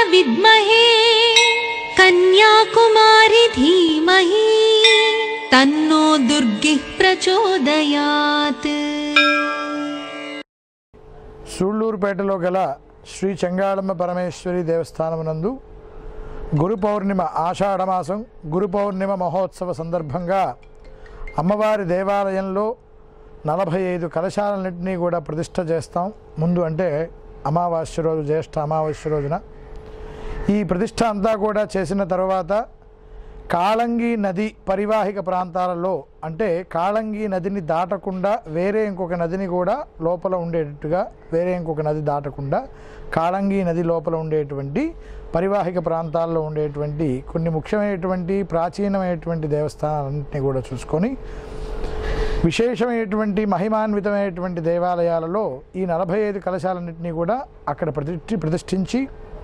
विद्महे कन्याकुमारी धीमहि तन्नो दुर्गिः प्रचोदयात्। సూళ్లూరుపేటలో గల శ్రీ చెంగాళమ్మ పరమేశ్వరి దేవస్థానమునందు గురు పౌర్ణిమ ఆషాఢమాసం గురు పౌర్ణిమ మహోత్సవ సందర్భంగా అమ్మవారి దేవాలయంలో 45 కలశాలన్నింటినీ కూడా ప్రతిష్ఠ చేస్తాం. ముందు అంటే అమావాస్య రోజు, జ్యేష్ఠ అమావాస్య రోజున ఈ ప్రతిష్ఠ అంతా కూడా చేసిన తర్వాత కాళంగి నది పరివాహిక ప్రాంతాలలో, అంటే కాళంగి నదిని దాటకుండా వేరే ఇంకొక నదిని కూడా లోపల ఉండేటట్టుగా, వేరే ఇంకొక నది దాటకుండా కాళంగి నది లోపల ఉండేటువంటి పరివాహిక ప్రాంతాల్లో ఉండేటువంటి కొన్ని ముఖ్యమైనటువంటి ప్రాచీనమైనటువంటి దేవస్థానాలన్నింటినీ కూడా చూసుకొని విశేషమైనటువంటి మహిమాన్వితమైనటువంటి దేవాలయాలలో ఈ 45 కలశాలన్నింటినీ కూడా అక్కడ ప్రతిష్ఠించి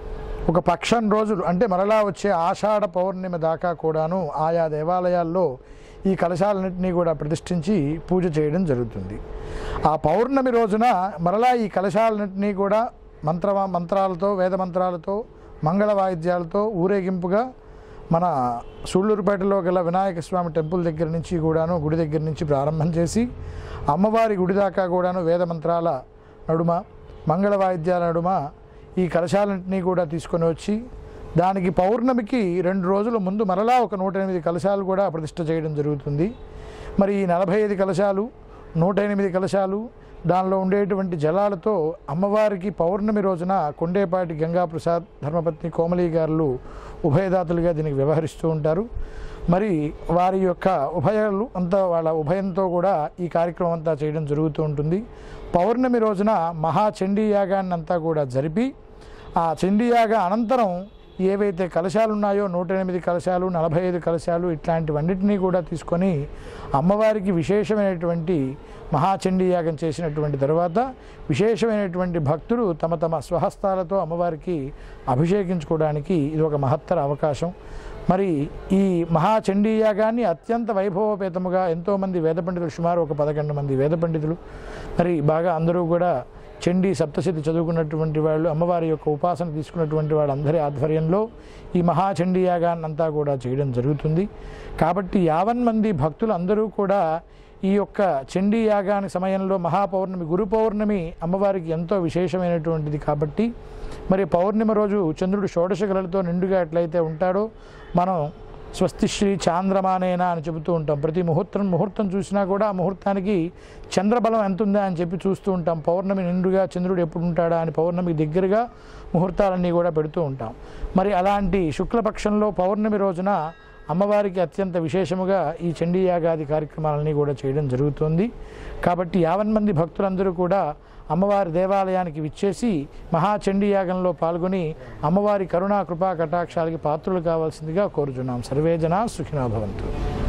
ఒక పక్షం రోజులు, అంటే మరలా వచ్చే ఆషాఢ పౌర్ణిమ దాకా కూడాను ఆయా దేవాలయాల్లో ఈ కలశాలన్నింటినీ కూడా ప్రతిష్ఠించి పూజ చేయడం జరుగుతుంది. ఆ పౌర్ణమి రోజున మరలా ఈ కలశాలన్నింటినీ కూడా మంత్రాలతో, వేద మంత్రాలతో, మంగళ వాయిద్యాలతో ఊరేగింపుగా మన సూళ్లూరుపేటలో గల వినాయక స్వామి టెంపుల్ దగ్గర నుంచి కూడాను, గుడి దగ్గర నుంచి ప్రారంభం చేసి అమ్మవారి గుడి దాకా కూడాను వేద మంత్రాల నడుమ, మంగళ వాయిద్యాల నడుమ ఈ కలశాలన్నింటినీ కూడా తీసుకొని వచ్చి దానికి పౌర్ణమికి 2 రోజుల ముందు మరలా ఒక 108 కలశాలు కూడా ప్రతిష్ఠ చేయడం జరుగుతుంది. మరి ఈ 45 కలశాలు, 108 కలశాలు, దానిలో ఉండేటువంటి జలాలతో అమ్మవారికి పౌర్ణమి రోజున కొండేపాటి గంగాప్రసాద్, ధర్మపత్ని కోమలి గారులు ఉభయదాతలుగా దీనికి వ్యవహరిస్తూ ఉంటారు. మరి వారి యొక్క ఉభయాలు అంతా, వాళ్ళ ఉభయంతో కూడా ఈ కార్యక్రమం అంతా చేయడం జరుగుతూ ఉంటుంది. పౌర్ణమి రోజున మహాచండీ యాగాన్ని అంతా కూడా జరిపి ఆ చండీయాగ అనంతరం ఏవైతే కలశాలు ఉన్నాయో 108 కలశాలు, 45 కలశాలు ఇట్లాంటివన్నిటినీ కూడా తీసుకొని అమ్మవారికి విశేషమైనటువంటి మహాచండీయాగం చేసినటువంటి తర్వాత విశేషమైనటువంటి భక్తులు తమ తమ స్వహస్తాలతో అమ్మవారికి అభిషేకించుకోవడానికి ఇది ఒక మహత్తర అవకాశం. మరి ఈ మహాచండీయాగాన్ని అత్యంత వైభవోపేతముగా ఎంతోమంది వేద పండితులు, సుమారు ఒక 11 మంది వేద పండితులు, మరి బాగా అందరూ కూడా చండీ సప్తశతి చదువుకున్నటువంటి వాళ్ళు, అమ్మవారి యొక్క ఉపాసన తీసుకున్నటువంటి వాళ్ళందరి ఆధ్వర్యంలో ఈ మహాచండీయాగాన్ని అంతా కూడా చేయడం జరుగుతుంది. కాబట్టి 50 మంది భక్తులు అందరూ కూడా ఈ యొక్క చండీ యాగానికి సమయంలో మహాపౌర్ణమి, గురు పౌర్ణమి అమ్మవారికి ఎంతో విశేషమైనటువంటిది కాబట్టి మరి పౌర్ణమి రోజు చంద్రుడు షోడశ కళలతో నిండుగా ఎట్లయితే ఉంటాడో మనం స్వస్తిశ్రీ చాంద్రమానేనా అని చెబుతూ ఉంటాం. ప్రతి ముహూర్తం చూసినా కూడా ఆ ముహూర్తానికి చంద్రబలం ఎంత ఉందా అని చెప్పి చూస్తూ ఉంటాం. పౌర్ణమి నిండుగా చంద్రుడు ఎప్పుడు ఉంటాడా అని పౌర్ణమికి దగ్గరగా ముహూర్తాలన్నీ కూడా పెడుతూ ఉంటాం. మరి అలాంటి శుక్లపక్షంలో పౌర్ణమి రోజున అమ్మవారికి అత్యంత విశేషముగా ఈ చండీయాగాది కార్యక్రమాలన్నీ కూడా చేయడం జరుగుతుంది. కాబట్టి 50 మంది భక్తులందరూ కూడా అమ్మవారి దేవాలయానికి విచ్చేసి మహాచండీయాగంలో పాల్గొని అమ్మవారి కరుణా కృపా కటాక్షాలకి పాత్రులు కావాల్సిందిగా కోరుచున్నాం. సర్వే జనా సుఖినో భవంతు.